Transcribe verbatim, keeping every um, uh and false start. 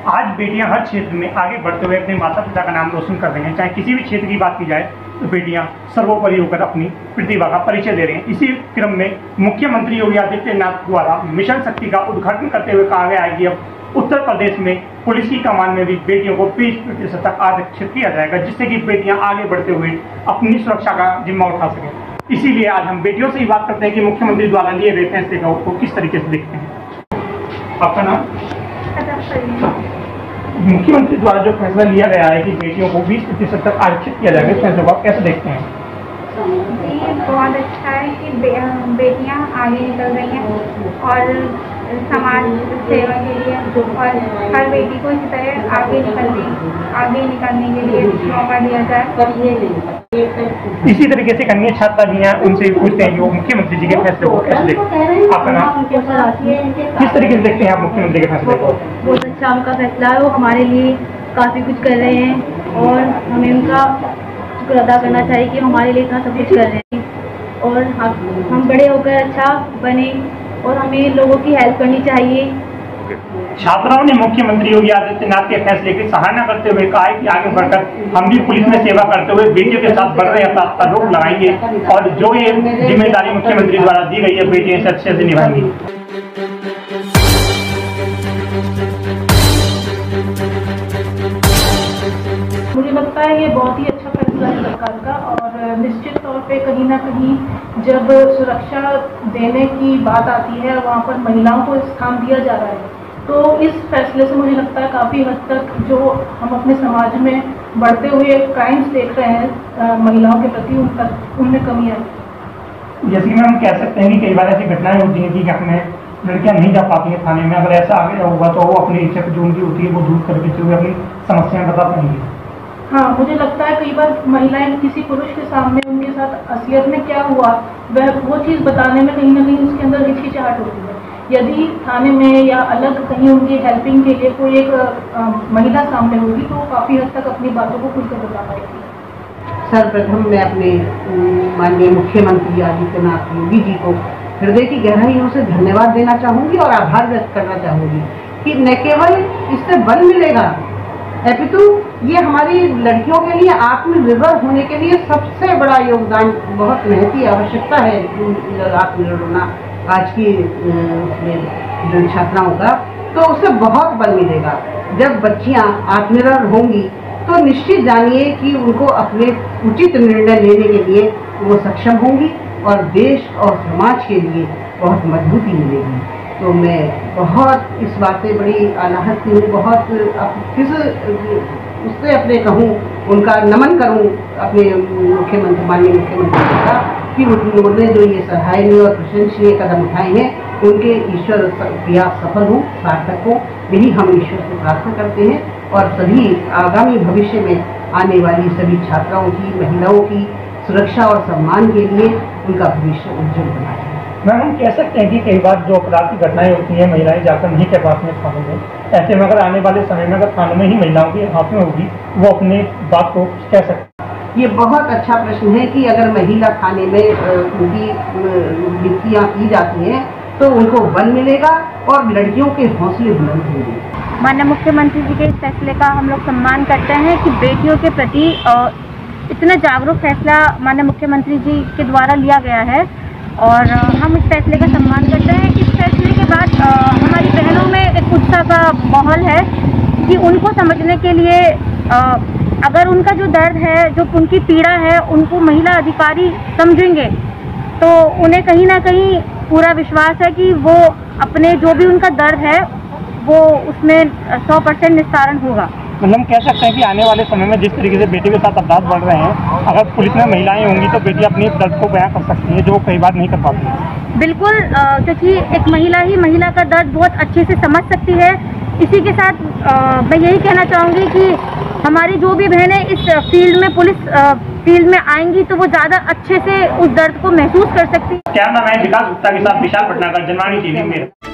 आज बेटियां हर क्षेत्र में आगे बढ़ते हुए अपने माता पिता का नाम रोशन कर रही हैं। चाहे किसी भी क्षेत्र की बात की जाए तो बेटियां सर्वोपरि होकर अपनी प्रतिभा का परिचय दे रही हैं। इसी क्रम में मुख्यमंत्री योगी आदित्यनाथ द्वारा मिशन शक्ति का उद्घाटन करते हुए कहा गया है कि अब उत्तर प्रदेश में पुलिस की कमान में भी बेटियों को बीस प्रतिशत तक आरक्षित किया जाएगा, जिससे कि बेटियां आगे बढ़ते हुए अपनी सुरक्षा का जिम्मा उठा सकें। इसीलिए आज हम बेटियों से ही बात करते हैं कि मुख्यमंत्री द्वारा लिए गए फैसले को किस तरीके से देखते हैं। आपका नाम? मुख्यमंत्री द्वारा जो फैसला लिया गया है कि बेटियों को बीस प्रतिशत तक आरक्षित किया जाएगा, इस फैसले को आप कैसे देखते हैं? ये बहुत अच्छा है कि बे, बेटियां आगे निकल रही हैं और समाज सेवा के लिए और हर बेटी को इसी तरह आगे निकलने आगे निकलने के लिए मौका दिया जाए। इसी तरीके से कन्या छात्रा भी हैं, उनसे पूछते हैं कि वो मुख्यमंत्री जी के फैसले को कैसे देखते हैं। आपका नाम? किस तरीके से देखते हैं आप मुख्यमंत्री के फैसले को? बहुत अच्छा उनका फैसला है, वो हमारे लिए काफ़ी कुछ कर रहे हैं और हमें उनका शुक्र अदा करना चाहिए कि हमारे लिए इतना सब कुछ कर रहे हैं और हम हम बड़े होकर अच्छा बने और हमें लोगों की हेल्प करनी चाहिए। छात्राओं ने मुख्यमंत्री योगी आदित्यनाथ के फैसले की सराहना करते हुए कहा है कि आगे बढ़कर हम भी पुलिस में सेवा करते हुए बेटियों के साथ बढ़ रहे हैं, रोक लगाएंगे और जो ये जिम्मेदारी मुख्यमंत्री द्वारा दी गई है बेटियां इसे अच्छे से निभाएंगी। मुझे लगता है ये बहुत ही अच्छा फैसला है सरकार का और निश्चित तौर पे कहीं ना कहीं जब सुरक्षा देने की बात आती है वहाँ पर महिलाओं को स्थान दिया जा रहा है, तो इस फैसले से मुझे लगता है काफ़ी हद तक जो हम अपने समाज में बढ़ते हुए क्राइम्स देख रहे हैं महिलाओं के प्रति उन तक उनमें कमी आई। जैसे कि हम कह सकते हैं कि कई बार ऐसी घटनाएं होती हैं कि हमें लड़कियां नहीं जा पाती हैं थाने में, अगर ऐसा आगे होगा तो वो अपनी इच्छा जो उनकी होती है वो दूर करके हुए अपनी समस्याएं बता पाएंगी। हाँ, मुझे लगता है कई बार महिलाएं किसी पुरुष के सामने उनके साथ असलियत में क्या हुआ वह वो चीज़ बताने में कहीं ना कहीं उसके अंदर हिचकिचाहट होती है। यदि थाने में या अलग कहीं उनकी हेल्पिंग के लिए कोई एक आ, महिला सामने होगी तो वो काफ़ी हद तक अपनी बातों को खुलकर बता पाएगी। सर्वप्रथम मैं अपने माननीय मुख्यमंत्री आदित्यनाथ योगी जी को हृदय की गहराइयों से धन्यवाद देना चाहूँगी और आभार व्यक्त करना चाहूँगी कि न केवल इससे बल मिलेगा अपितु ये हमारी लड़कियों के लिए आत्मनिर्भर होने के लिए सबसे बड़ा योगदान, बहुत महती आवश्यकता है आत्मनिर्भर होना आज की छात्राओं का, तो उससे बहुत बल मिलेगा। जब बच्चियां आत्मनिर्भर होंगी तो निश्चित जानिए कि उनको अपने उचित निर्णय लेने के लिए वो सक्षम होंगी और देश और समाज के लिए बहुत मजबूती मिलेगी। तो मैं बहुत इस बात से बड़ी अनाहत हूँ, बहुत किस उससे अपने कहूँ उनका नमन करूँ अपने मुख्यमंत्री माननीय मुख्यमंत्री का कि उन्होंने जो ये सराहनीय और प्रशंसनीय कदम उठाए हैं उनके ईश्वर प्रयास सफल हो, सार्थक हो, यही हम ईश्वर से प्रार्थना करते हैं और सभी आगामी भविष्य में आने वाली सभी छात्राओं की, महिलाओं की सुरक्षा और सम्मान के लिए उनका भविष्य उज्जवल बनाए। मैम, हम कह सकते हैं कि कई बार जो अपराध की घटनाएं होती हैं महिलाएं जाकर नहीं कह पाती हैं थानों में, ऐसे में अगर आने वाले समय में अगर थानों में ही महिलाओं के हाथ में होगी वो अपने बात को कह सकते हैं। ये बहुत अच्छा प्रश्न है कि अगर महिला थाने में उनकी नियुक्तियाँ की जाती हैं तो उनको बल मिलेगा और लड़कियों के हौसले बुलंद होंगे। माननीय मुख्यमंत्री जी के इस फैसले का हम लोग सम्मान करते हैं कि बेटियों के प्रति इतना जागरूक फैसला माननीय मुख्यमंत्री जी के द्वारा लिया गया है और हम इस फैसले का सम्मान करते हैं। इस फैसले के बाद हमारी बहनों में एक उत्साह का माहौल है कि उनको समझने के लिए अगर उनका जो दर्द है, जो उनकी पीड़ा है, उनको महिला अधिकारी समझेंगे तो उन्हें कहीं ना कहीं पूरा विश्वास है कि वो अपने जो भी उनका दर्द है वो उसमें सौ परसेंट निस्तारण होगा। मतलब कह सकते हैं कि आने वाले समय में जिस तरीके से बेटी के साथ अपराध बढ़ रहे हैं, अगर पुलिस में महिलाएं होंगी तो बेटी अपनी दर्द को बयां कर सकती है जो कई बार नहीं कर पाती है। बिल्कुल, क्योंकि एक महिला ही महिला का दर्द बहुत अच्छे से समझ सकती है। इसी के साथ आ, मैं यही कहना चाहूँगी कि हमारी जो भी बहनें इस फील्ड में पुलिस फील्ड में आएंगी तो वो ज़्यादा अच्छे से उस दर्द को महसूस कर सकती है। कैमरामैन विकास गुप्ता के साथ विशाल भटनागर, जनवाणी टीवी में।